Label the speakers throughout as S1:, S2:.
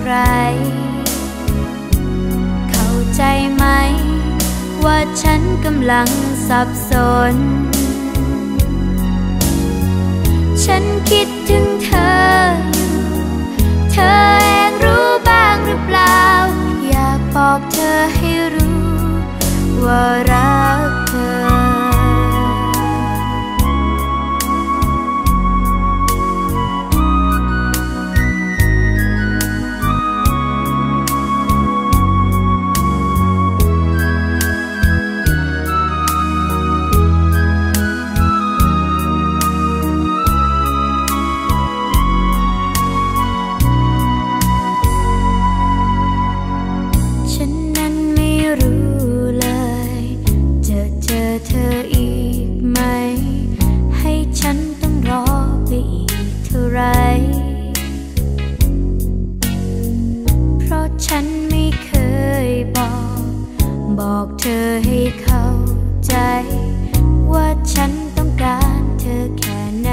S1: รเข้าใจไหมว่าฉันกำลังสับสนฉันคิดถึงเธออยู่เธอเองรู้บ้างหรือเปล่าอยากบอกเธอให้รู้ว่ารักเธอเธออีกไหมให้ฉันต้องรอไปอีกเท่าไรเพราะฉันไม่เคยบอกเธอให้เข้าใจว่าฉันต้องการเธอแค่ไหน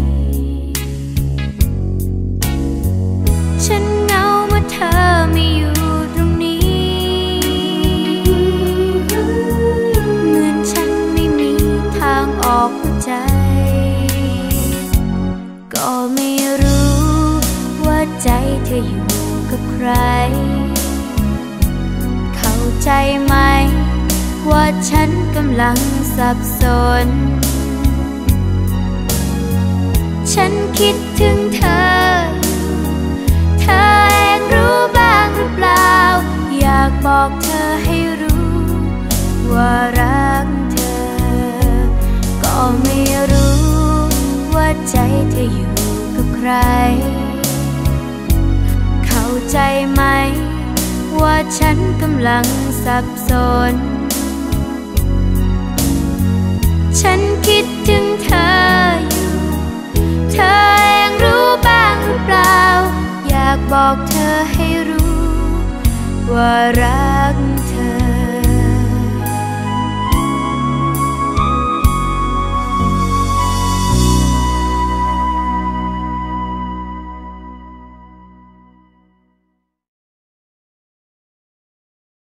S1: ฉันเหงาเมื่อเธอไม่อยู่ตรงนี้ออกหัวใจก็ไม่รู้ว่าใจเธออยู่กับใครเข้าใจไหมว่าฉันกำลังสับสนฉันคิดถึงเธอเธอเองรู้บ้างหรือเปล่าอยากบอกเธอให้รู้ว่ารักก็ไม่รู้ว่าใจเธออยู่กับใครเข้าใจไหมว่าฉันกำลังสับสนฉันคิดถึงเธออยู่เธอเองรู้บ้างหรือเปล่าอยากบอกเธอให้รู้ว่ารักเธ